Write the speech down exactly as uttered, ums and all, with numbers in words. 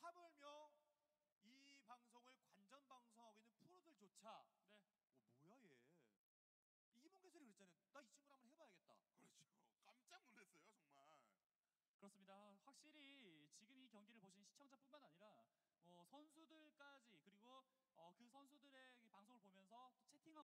하물며 이 방송을 관전 방송하고 있는 프로들조차 네. 어, 뭐야 얘. 이기범 개설이 그랬잖아요. 나 이 친구랑 한번 해봐야겠다. 그렇죠. 깜짝 놀랐어요 정말. 그렇습니다. 확실히 지금 이 경기를 보신 시청자뿐만 아니라 어, 선수들까지 그리고 어, 그 선수들의 방송을 보면서 또 채팅하고